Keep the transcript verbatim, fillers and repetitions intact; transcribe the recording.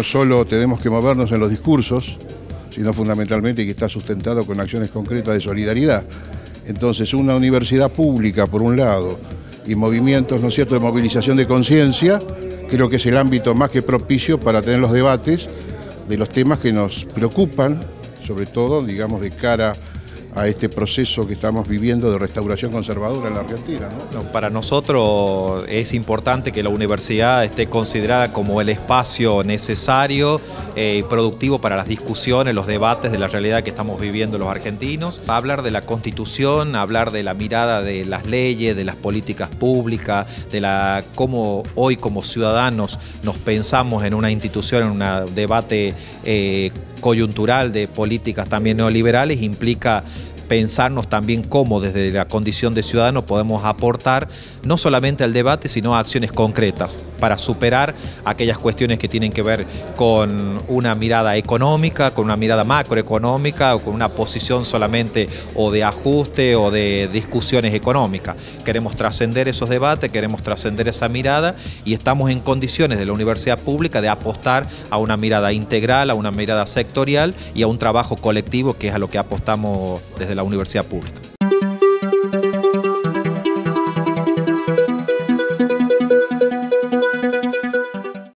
no solo tenemos que movernos en los discursos, sino fundamentalmente que está sustentado con acciones concretas de solidaridad. Entonces, una universidad pública, por un lado, y movimientos, ¿no es cierto?, de movilización de conciencia, creo que es el ámbito más que propicio para tener los debates de los temas que nos preocupan, sobre todo, digamos, de cara a este proceso que estamos viviendo de restauración conservadora en la Argentina, ¿no? Para nosotros es importante que la universidad esté considerada como el espacio necesario y eh, productivo para las discusiones, los debates de la realidad que estamos viviendo los argentinos. Hablar de la Constitución, hablar de la mirada de las leyes, de las políticas públicas, de la cómo hoy como ciudadanos nos pensamos en una institución, en un debate eh, coyuntural de políticas también neoliberales, implica pensarnos también cómo desde la condición de ciudadanos podemos aportar no solamente al debate, sino a acciones concretas para superar aquellas cuestiones que tienen que ver con una mirada económica, con una mirada macroeconómica o con una posición solamente o de ajuste o de discusiones económicas. Queremos trascender esos debates, queremos trascender esa mirada y estamos en condiciones de la universidad pública de apostar a una mirada integral, a una mirada sectorial y a un trabajo colectivo, que es a lo que apostamos desde la universidad pública.